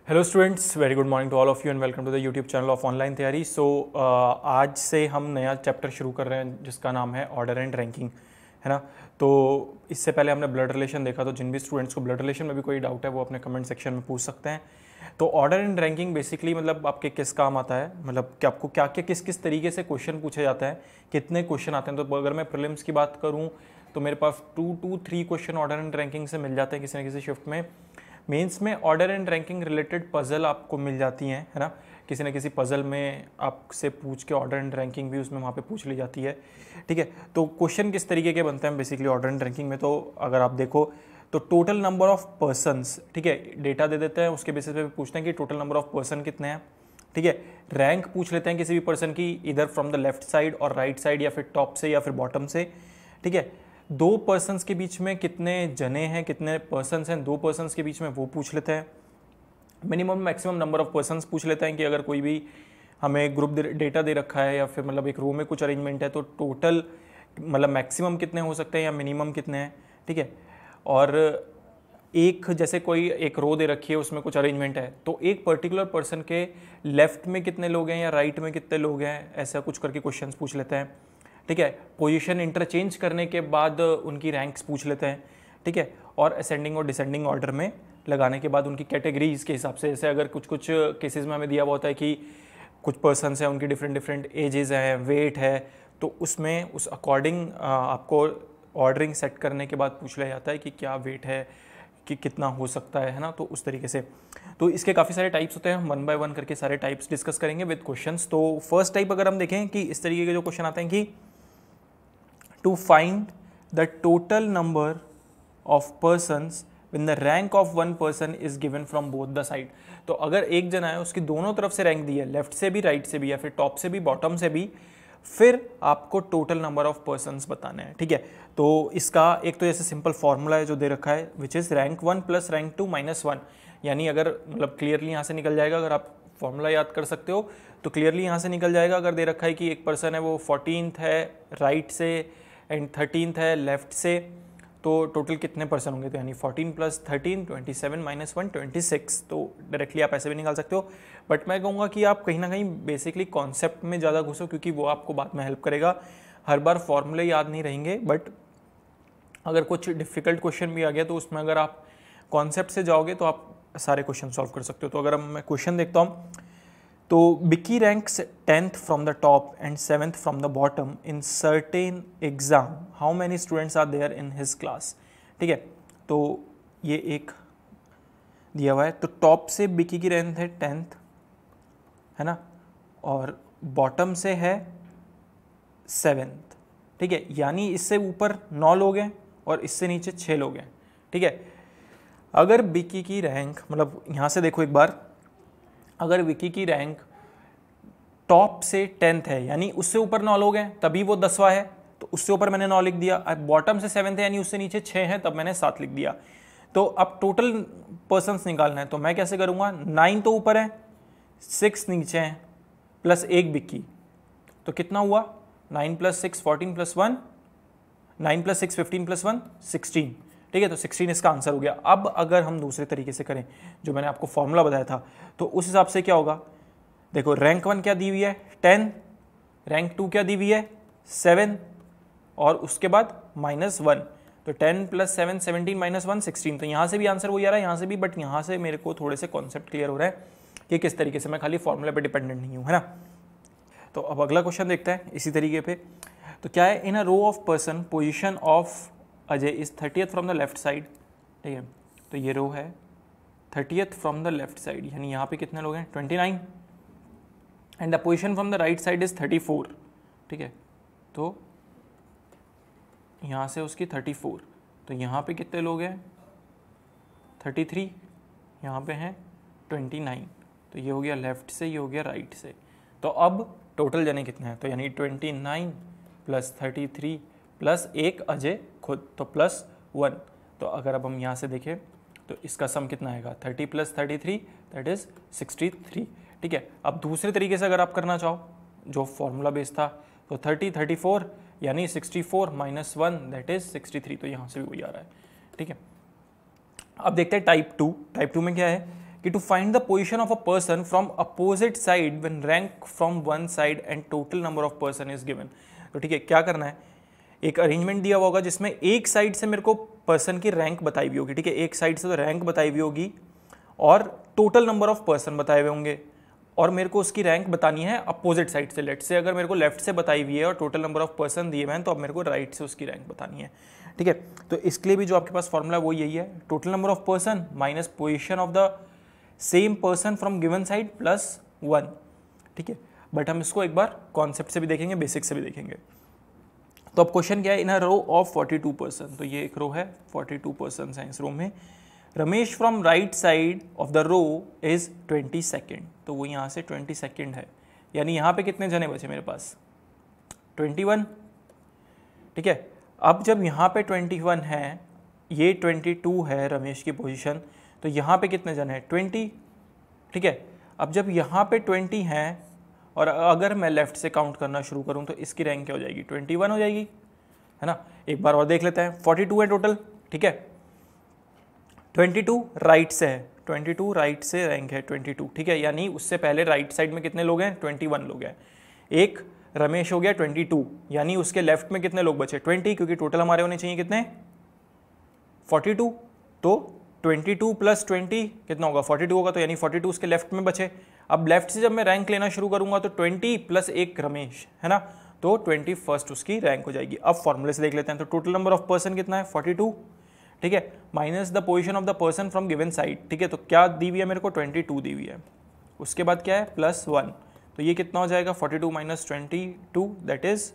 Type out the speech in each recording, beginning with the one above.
Hello students, very good morning to all of you and welcome to the YouTube channel of online तैयारी। आज से हम नया chapter शुरू कर रहे हैं जिसका नाम है ऑर्डर एंड रैंकिंग, है ना। तो इससे पहले हमने ब्लड रिलेशन देखा, तो जिन भी स्टूडेंट्स को ब्लड रिलेशन में भी कोई डाउट है वो अपने कमेंट सेक्शन में पूछ सकते हैं। तो ऑर्डर एंड रैंकिंग बेसिकली मतलब आपके किस काम आता है, मतलब कि आपको क्या क्या किस किस तरीके से क्वेश्चन पूछे जाते हैं, कितने क्वेश्चन आते हैं। तो अगर मैं प्रीलिम्स की बात करूँ तो मेरे पास 2 to 3 question order and ranking से मिल जाते हैं किसी न किसी शिफ्ट में। मेंस में order and ranking related puzzle आपको मिल जाती हैं, है ना। किसी न किसी पजल में आपसे पूछ के ऑर्डर एंड रैंकिंग भी उसमें वहाँ पे पूछ ली जाती है, ठीक है। तो क्वेश्चन किस तरीके के बनते हैं बेसिकली ऑर्डर एंड रैंकिंग में, तो अगर आप देखो तो टोटल नंबर ऑफ पर्सन्स, ठीक है, डेटा दे देते हैं, उसके बेसिस पे पूछते हैं कि टोटल नंबर ऑफ पर्सन कितने हैं, ठीक है। रैंक पूछ लेते हैं किसी भी पर्सन की, इधर फ्रॉम द लेफ्ट साइड और राइट साइड, या फिर टॉप से या फिर बॉटम से, ठीक है। 2 पर्सन्स के बीच में कितने जने हैं, कितने पर्सन्स हैं 2 पर्सन्स के बीच में, वो पूछ लेते हैं। Minimum maximum number of persons पूछ लेते हैं कि अगर कोई भी हमें ग्रुप डेटा दे रखा है या फिर मतलब एक रो में कुछ अरेंजमेंट है तो टोटल मतलब मैक्सिमम कितने हो सकते हैं या मिनिमम कितने हैं, ठीक है। और एक जैसे कोई एक रो दे रखी है उसमें कुछ अरेंजमेंट है तो एक पर्टिकुलर पर्सन के लेफ्ट में कितने लोग हैं या राइट में कितने लोग हैं, ऐसा कुछ करके क्वेश्चंस पूछ लेते हैं, ठीक है। पोजीशन इंटरचेंज करने के बाद उनकी रैंक्स पूछ लेते हैं, ठीक है। और असेंडिंग और डिसेंडिंग ऑर्डर में लगाने के बाद उनकी कैटेगरीज के हिसाब से, जैसे अगर कुछ कुछ केसेस में हमें दिया हुआ होता है कि कुछ पर्सन्स हैं उनकी डिफरेंट डिफरेंट एजेस हैं, वेट है, तो उसमें उस अकॉर्डिंग आपको ऑर्डरिंग सेट करने के बाद पूछ लिया जाता है कि क्या वेट है, कि कितना हो सकता है ना। तो उस तरीके से तो इसके काफ़ी सारे टाइप्स होते हैं, हम 1 by 1 करके सारे टाइप्स डिस्कस करेंगे विद क्वेश्चंस। तो फर्स्ट टाइप अगर हम देखें कि इस तरीके के जो क्वेश्चन आते हैं कि to find the total number of persons when the rank of one person is given from both the side। तो अगर एक जना है उसकी दोनों तरफ से रैंक दी है, लेफ्ट से भी राइट से भी या फिर टॉप से भी बॉटम से भी, फिर आपको टोटल नंबर ऑफ पर्सन्स बताने हैं, ठीक है। तो इसका एक तो जैसे सिंपल फॉर्मूला है जो दे रखा है which is rank 1 plus rank 2 minus 1, यानी अगर मतलब क्लियरली यहाँ से निकल जाएगा, अगर आप फॉर्मूला याद कर सकते हो तो क्लियरली यहाँ से निकल जाएगा। अगर दे रखा है कि एक पर्सन है वो 14th है राइट से एंड 13th है लेफ्ट से, तो टोटल कितने पर्सन होंगे, तो यानी 14 प्लस 13 27 माइनस 1 26। तो डायरेक्टली आप ऐसे भी निकाल सकते हो, बट मैं कहूँगा कि आप कहीं ना कहीं बेसिकली कॉन्सेप्ट में ज़्यादा घुसो क्योंकि वो आपको बाद में हेल्प करेगा। हर बार फॉर्मूले याद नहीं रहेंगे, बट अगर कुछ डिफिकल्ट क्वेश्चन भी आ गया तो उसमें अगर आप कॉन्सेप्ट से जाओगे तो आप सारे क्वेश्चन सॉल्व कर सकते हो। तो अगर मैं क्वेश्चन देखता हूँ तो Vicky ranks 10th from the top and 7th from the bottom in certain exam, how many students are there in his class, ठीक है। तो ये एक दिया हुआ है, तो टॉप से बिकी की रैंक है 10th, है ना, और बॉटम से है 7th, ठीक है। यानी इससे ऊपर 9 लोग हैं और इससे नीचे 6 लोग हैं, ठीक है। अगर बिकी की रैंक मतलब यहाँ से देखो एक बार, अगर विकी की रैंक टॉप से 10th है यानी उससे ऊपर 9 लोग हैं तभी वो 10वां है, तो उससे ऊपर मैंने 9 लिख दिया। अब बॉटम से 7th है यानी उससे नीचे 6 हैं तब मैंने 7 लिख दिया। तो अब टोटल पर्सन्स निकालना है तो मैं कैसे करूंगा, 9 तो ऊपर है 6 नीचे हैं प्लस 1 बिक्की, तो कितना हुआ 9 प्लस 6 14 प्लस 1 9 प्लस 6 15 प्लस 1 16, ठीक है। तो 16 इसका आंसर हो गया। अब अगर हम दूसरे तरीके से करें जो मैंने आपको फॉर्मूला बताया था तो उस हिसाब से क्या होगा, देखो रैंक 1 क्या दी हुई है 10, रैंक 2 क्या दी हुई है 7 और उसके बाद -1, तो 10 प्लस 7 17 माइनस 1 16। तो यहाँ से भी आंसर वही आ रहा है यहाँ से भी, बट यहाँ से मेरे को थोड़े से कॉन्सेप्ट क्लियर हो रहा है कि किस तरीके से मैं खाली फॉर्मूला पे डिपेंडेंट नहीं हूँ, है ना। तो अब अगला क्वेश्चन देखते हैं इसी तरीके पे। तो क्या है, in a row of person position of Ajay is 30th from the left side, ठीक है। तो ये रो है 30th from the left side, यानी यहाँ पे कितने लोग हैं 29, and the position from the right side is 34, ठीक है। तो यहाँ से उसकी 34, तो यहाँ पे कितने लोग हैं 33, यहाँ पे हैं 29, तो ये हो गया लेफ्ट से, ये हो गया राइट से। तो अब टोटल जने कितने हैं, तो यानी 29 प्लस 33 प्लस 1 अजय खुद, तो +1। तो अगर अब हम यहाँ से देखें तो इसका सम कितना आएगा 30 प्लस 33 दैट इज 63, ठीक है। अब दूसरे तरीके से अगर आप करना चाहो जो फॉर्मूला बेस था तो 30 34 यानी 64 माइनस 1 दैट इज 63, तो यहाँ से भी वही आ रहा है, ठीक है। अब देखते हैं टाइप 2 में क्या है कि to find the position of a person from opposite side when rank from one side and total number of person is given. तो ठीक है, क्या करना है, एक अरेंजमेंट दिया हुआ होगा जिसमें एक साइड से मेरे को पर्सन की रैंक बताई हुई होगी, ठीक है, एक साइड से तो रैंक बताई हुई होगी और टोटल नंबर ऑफ पर्सन बताए हुए होंगे, और मेरे को उसकी रैंक बतानी है अपोजिट साइड से। लेट से अगर मेरे को लेफ्ट से बताई हुई है और टोटल नंबर ऑफ पर्सन दिए हुए हैं, तो अब मेरे को राइट से उसकी रैंक बतानी है, ठीक है। तो इसके लिए भी जो आपके पास फॉर्मूला वो यही है, total number of person minus position of the same person from given side plus 1, ठीक है। बट हम इसको एक बार कॉन्सेप्ट से भी देखेंगे, बेसिक से भी देखेंगे। तो अब क्वेश्चन क्या है, in a row of 42 person, तो ये एक रो है, 42 पर्सन है इस रो में। Ramesh from right side of the row is 22, तो वो यहाँ से 22 है, यानी यहाँ पे कितने जने बचे मेरे पास, 21, ठीक है। अब जब यहाँ पे 21 है, ये 22 है रमेश की पोजीशन, तो यहाँ पे कितने जने हैं, 20, ठीक है। अब जब यहाँ पे 20 हैं और अगर मैं लेफ्ट से काउंट करना शुरू करूँ तो इसकी रैंक क्या हो जाएगी, 21 हो जाएगी, है ना। एक बार और देख लेते हैं, 42 है टोटल, ठीक है, 22 राइट से है, 22 राइट से रैंक है 22, ठीक है, यानी उससे पहले राइट साइड में कितने लोग हैं, 21 लोग हैं। एक रमेश हो गया 22, यानी उसके लेफ्ट में कितने लोग बचे, 20, क्योंकि टोटल हमारे होने चाहिए कितने, 42, तो 22 प्लस 20 कितना होगा, 42 होगा, तो यानी 42 उसके लेफ्ट में बचे। अब लेफ्ट से जब मैं रैंक लेना शुरू करूंगा तो 20 प्लस एक रमेश, है ना, तो 21 उसकी रैंक हो जाएगी। अब फॉर्मूले से देख लेते हैं, तो टोटल नंबर ऑफ पर्सन कितना है, 42, ठीक है, minus the position of the person from given side, ठीक है, तो क्या दी हुई है मेरे को, 22 दी हुई है, उसके बाद क्या है, प्लस 1, तो ये कितना हो जाएगा, 42 माइनस 22, that is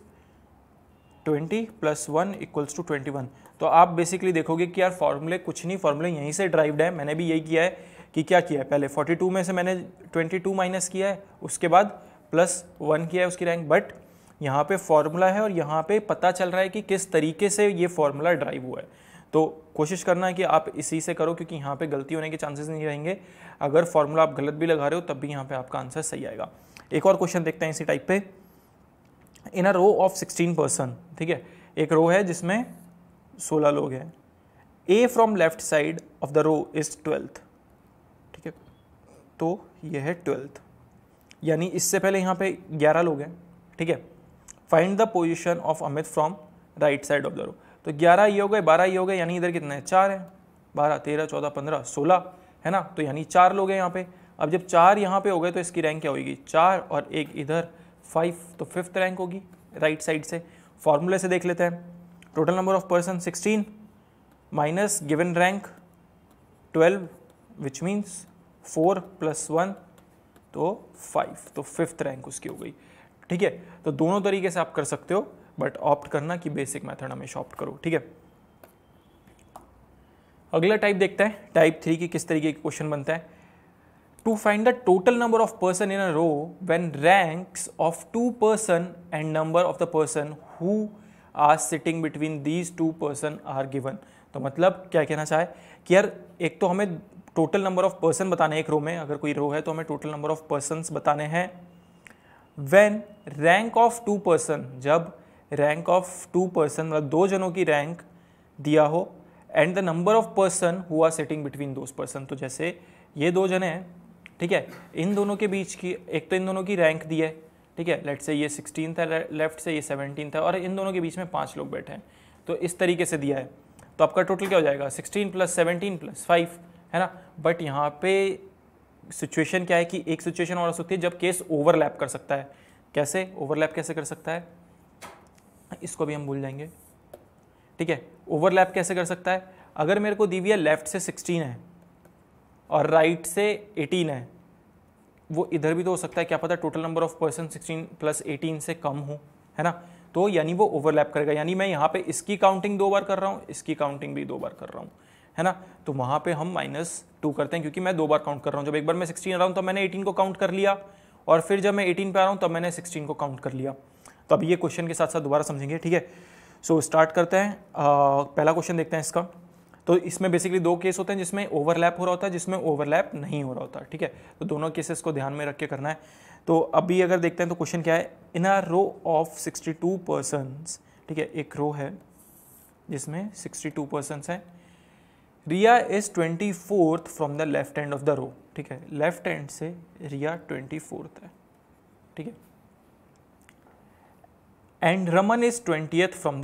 20 plus 1 equals to 21। तो आप बेसिकली देखोगे कि यार फॉर्मूले कुछ नहीं, फॉर्मूले यहीं से ड्राइव्ड है। मैंने भी यही किया है कि क्या किया है, पहले 42 में से मैंने 22 माइनस किया है, उसके बाद प्लस 1 किया है उसकी रैंक, बट यहाँ पे फॉर्मूला है और यहाँ पे पता चल रहा है कि किस तरीके से ये फॉर्मूला ड्राइव हुआ है। तो कोशिश करना है कि आप इसी से करो, क्योंकि यहाँ पे गलती होने के चांसेस नहीं रहेंगे। अगर फॉर्मूला आप गलत भी लगा रहे हो तब भी यहाँ पे आपका आंसर सही आएगा। एक और क्वेश्चन देखते हैं इसी टाइप पे, इन अ रो ऑफ 16 पर्सन, ठीक है, एक रो है जिसमें 16 लोग हैं। A from left side of the row is 12th, ठीक है, तो यह है 12th, यानी इससे पहले यहाँ पे 11 लोग हैं, ठीक है। Find the position of Amit from right side of the row, तो 11 ये हो गए, 12 ये हो गए, यानी इधर कितने हैं, 4 है, 12 13 14 15 16, है ना, तो यानी 4 लोग हैं यहाँ पे। अब जब 4 यहाँ पे हो गए तो इसकी रैंक क्या होगी, 4 और एक इधर 5, तो 5th रैंक होगी राइट साइड से। फॉर्मूले से देख लेते हैं, total number of person 16 minus given rank 12 which means 4 plus 1, तो 5, तो 5th रैंक उसकी हो गई, ठीक है। तो दोनों तरीके से आप कर सकते हो, बट ऑप्ट करना कि बेसिक मेथड हमेशा ऑप्ट करो, ठीक है। अगला टाइप देखते हैं, टाइप 3 की किस तरीके का क्वेश्चन बनता है। To find the total number of person in a row when ranks of 2 person and number of the person who are sitting between these 2 person are given. तो मतलब क्या कहना चाहे कि यार एक तो हमें टोटल नंबर ऑफ पर्सन बताने हैं, एक रो में अगर कोई रो है तो हमें टोटल नंबर ऑफ पर्सन्स बताने हैं। व्हेन रैंक ऑफ 2 पर्सन, जब रैंक ऑफ 2 पर्सन मतलब 2 जनों की रैंक दिया हो, and the number of person who are sitting between those person, तो जैसे ये 2 जने हैं, ठीक है, इन दोनों के बीच की एक तो इन दोनों की रैंक दी है, ठीक है, लेट से ये 16 है लेफ्ट से, ये 17 है, और इन दोनों के बीच में 5 लोग बैठे हैं, तो इस तरीके से दिया है। तो आपका टोटल क्या हो जाएगा, 16 प्लस 17 प्लस 5, है ना। बट यहाँ पे सिचुएशन क्या है कि एक सिचुएशन और हो सकती है जब केस ओवरलैप कर सकता है। कैसे ओवरलैप कैसे कर सकता है, इसको भी हम भूल जाएंगे, ठीक है। ओवरलैप कैसे कर सकता है, अगर मेरे को दी हुई है लेफ्ट से 16 है और राइट से 18 है, वो इधर भी तो हो सकता है, क्या पता total number of person 16 plus 18 से कम हो, है ना, तो यानी वो ओवरलैप करेगा। यानी मैं यहाँ पे इसकी काउंटिंग 2 बार कर रहा हूँ, इसकी काउंटिंग भी 2 बार कर रहा हूँ, है ना, तो वहाँ पे हम -2 करते हैं, क्योंकि मैं 2 बार काउंट कर रहा हूँ। जब एक बार मैं 16 आ रहा हूँ तब मैंने 18 को काउंट कर लिया, और फिर जब मैं 18 पे आ रहा हूँ तब मैंने 16 को काउंट कर लिया। तो अब ये क्वेश्चन के साथ साथ दोबारा समझेंगे, ठीक है। सो स्टार्ट करते हैं, पहला क्वेश्चन देखते हैं इसका। तो इसमें बेसिकली 2 केस होते हैं जिसमें ओवरलैप हो रहा होता है, जिसमें ओवरलैप नहीं हो रहा होता, ठीक है। तो दोनों केसेस को ध्यान में रख के करना है। तो अभी अगर देखते हैं तो क्वेश्चन क्या है, in a row of 62 persons, ठीक है, एक रो है जिसमें 62 पर्सन्स हैं, Riya is 24th from the left end of the row, ठीक है, लेफ्ट एंड से रिया 24th है, ठीक है, and Raman is 20th from the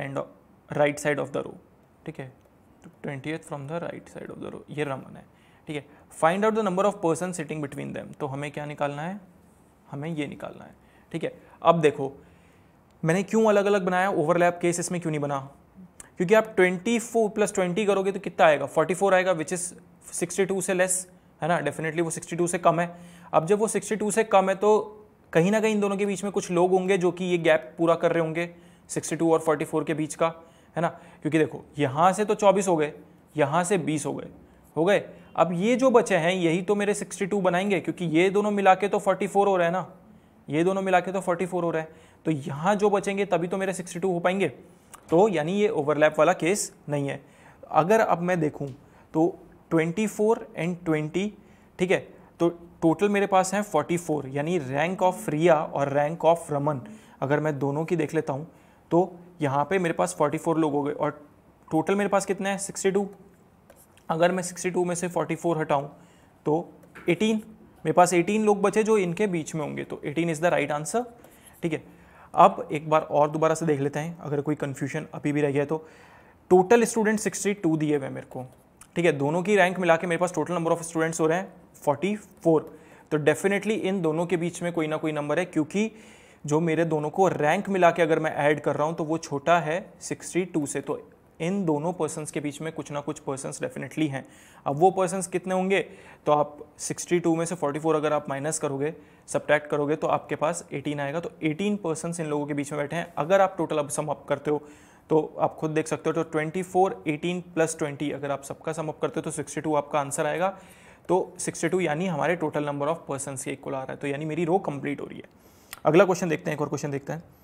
right side of the row, ठीक है, 20th from the right side of the row, ये रमन है, ठीक है। Find out the number of person sitting between them, तो हमें क्या निकालना है, हमें ये निकालना है, ठीक है। अब देखो मैंने क्यों अलग अलग बनाया, ओवरलैप केस इसमें क्यों नहीं बना, क्योंकि आप 24 + 20 करोगे तो कितना आएगा, 44 आएगा, विच इज 62 से लेस, है ना, डेफिनेटली वो 62 से कम है। अब जब वो 62 से कम है तो कहीं ना कहीं इन दोनों के बीच में कुछ लोग होंगे जो कि ये गैप पूरा कर रहे होंगे 62 और 44 के बीच का, है ना, क्योंकि देखो यहाँ से तो 24 हो गए, यहाँ से 20 हो गए। अब ये जो बचे हैं यही तो मेरे 62 बनाएंगे, क्योंकि ये दोनों मिला के तो 44 हो रहा है ना, ये दोनों मिला के तो 44 हो रहा है, तो यहाँ जो बचेंगे तभी तो मेरे 62 हो पाएंगे, तो यानी ये ओवरलैप वाला केस नहीं है। अगर अब मैं देखूँ तो 24 एंड 20, ठीक है, तो टोटल मेरे पास हैं 44, यानी रैंक ऑफ रिया और रैंक ऑफ रमन अगर मैं दोनों की देख लेता हूँ तो यहाँ पे मेरे पास 44 लोग हो गए, और टोटल मेरे पास कितने हैं 62। अगर मैं 62 में से 44 हटाऊँ तो 18, मेरे पास 18 लोग बचे जो इनके बीच में होंगे, तो 18 इज़ द राइट आंसर, ठीक है। अब एक बार और दोबारा से देख लेते हैं, अगर कोई कन्फ्यूजन अभी भी रह गया तो टोटल स्टूडेंट 62 दिए हुए मेरे को, ठीक है, दोनों की रैंक मिला के मेरे पास टोटल नंबर ऑफ स्टूडेंट्स हो रहे हैं 44, तो डेफिनेटली इन दोनों के बीच में कोई ना कोई नंबर है, क्योंकि जो मेरे दोनों को रैंक मिला के अगर मैं ऐड कर रहा हूं तो वो छोटा है 62 से, तो इन दोनों पर्सन्स के बीच में कुछ ना कुछ पर्सन्स डेफिनेटली हैं। अब वो पर्सन्स कितने होंगे, तो आप 62 में से 44 अगर आप माइनस करोगे, सब्ट्रैक्ट करोगे तो आपके पास 18 आएगा, तो 18 पर्सन्स इन लोगों के बीच में बैठे हैं। अगर आप टोटल अब सम अप करते हो तो आप खुद देख सकते हो, तो 24, 18 + 20 अगर आप सबका सम अप करते हो तो 62 आपका आंसर आएगा, तो 62 यानी हमारे टोटल नंबर ऑफ पर्सन्स के इक्वल आ रहा है, तो यानी मेरी रो कंप्लीट हो रही है। अगला क्वेश्चन देखते हैं, एक और क्वेश्चन देखते हैं।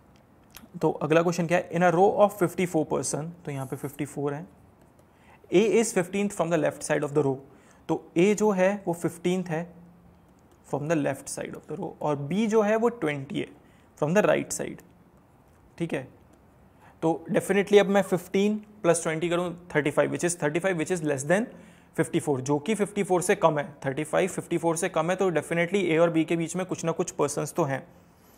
तो अगला क्वेश्चन क्या है, in a row of 54 person, तो यहाँ पे 54 है, A is 15th from the left side of the row, तो ए जो है वो 15th है from the left side of the row, और बी जो है वो 20 है फ्रॉम द राइट साइड, ठीक है। तो डेफिनेटली अब मैं 15 + 20 करूँ 35, विच इज लेस देन 54, जो कि 54 से कम है, 35 54 से कम है, तो डेफिनेटली ए और बी के बीच में कुछ ना कुछ पर्सन्स तो हैं।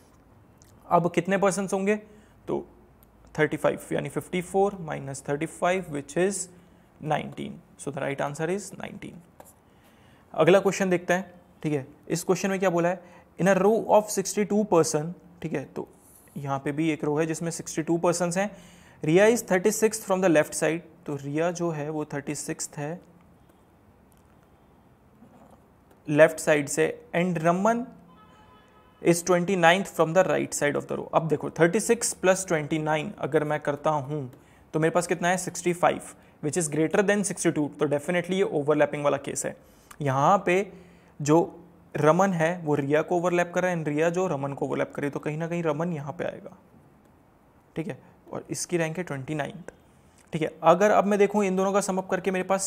अब कितने पर्सन्स होंगे, तो 35 यानी 54 - 35 which is 19, so the right answer is 19। अगला क्वेश्चन देखते हैं, ठीक है। इस क्वेश्चन में क्या बोला है, in a row of 62 person, ठीक है, तो यहाँ पे भी एक रो है जिसमें 62 पर्सन्स हैं। Riya is 36th from the left side, तो रिया जो है वो 36th है लेफ्ट साइड से, and Raman is 29th from the right side of the row. अब देखो 36 + 29 अगर मैं करता हूँ तो मेरे पास कितना है 65, विच इज़ ग्रेटर देन 62, तो डेफिनेटली ये ओवरलैपिंग वाला केस है। यहाँ पे जो रमन है वो रिया को ओवरलैप कर रहा है, एंड रिया जो रमन को ओवरलैप करे, तो कहीं ना कहीं रमन यहाँ पे आएगा, ठीक है, और इसकी रैंक है 29th, ठीक है। अगर अब मैं देखूँ इन दोनों का समअप करके मेरे पास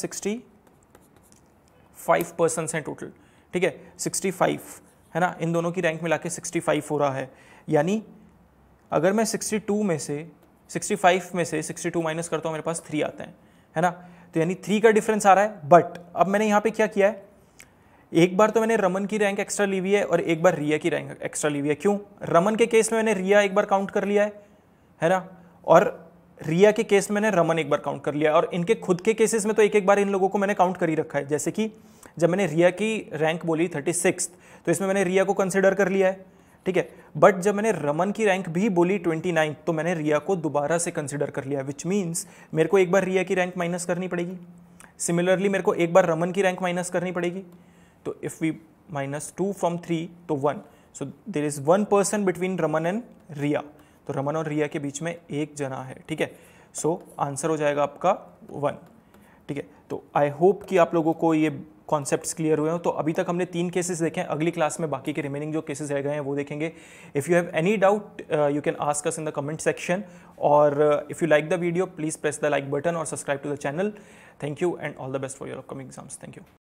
65 पर्सन्स हैं टोटल, ठीक है, 65 है ना, इन दोनों की रैंक मिला के 65 हो रहा है, यानी अगर मैं 62 में से 65 में से 62 माइनस करता हूँ मेरे पास 3 आते हैं, है ना, तो यानी 3 का डिफरेंस आ रहा है। बट अब मैंने यहाँ पे क्या किया है, एक बार तो मैंने रमन की रैंक एक्स्ट्रा ली हुई है और एक बार रिया की रैंक एक्स्ट्रा ली हुई है। क्यों, रमन के केस में मैंने रिया एक बार काउंट कर लिया है ना, और रिया के केस में मैंने रमन एक बार काउंट कर लिया, और इनके खुद के केसेस में तो एक एक बार इन लोगों को मैंने काउंट कर ही रखा है। जैसे कि जब मैंने रिया की रैंक बोली 36, तो इसमें मैंने रिया को कंसिडर कर लिया है, ठीक है। बट जब मैंने रमन की रैंक भी बोली 29, तो मैंने रिया को दोबारा से कंसिडर कर लिया, विच मीन्स मेरे को एक बार रिया की रैंक माइनस करनी पड़ेगी, सिमिलरली मेरे को एक बार रमन की रैंक माइनस करनी पड़ेगी। तो if we -2 from 3 to 1, so there is 1 person between Raman and Riya, तो रमन और रिया के बीच में एक जना है, ठीक है। सो आंसर हो जाएगा आपका 1, ठीक है। तो आई होप कि आप लोगों को ये कॉन्सेप्ट्स क्लियर हुए हो। तो अभी तक हमने 3 केसेस देखे हैं, अगली क्लास में बाकी के रिमेनिंग जो केसेस रह गए हैं वो देखेंगे। If you have any doubt you can ask us in the comment section, और if you like the video please press the like button और subscribe to the channel. Thank you and all the best for your upcoming exams. Thank you.